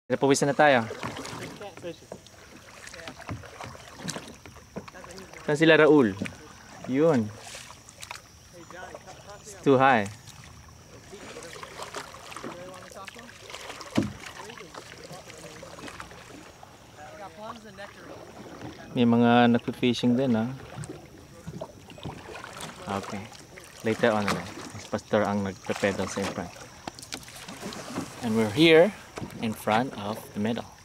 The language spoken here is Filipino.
Napawisan na tayo. Saan sila Raul? Yun. It's too high. May mga nagpi-fishing din, ha? Okay. Later on na. Mas pastor ang nagpe-pedal sa front. And we're here in front of the middle.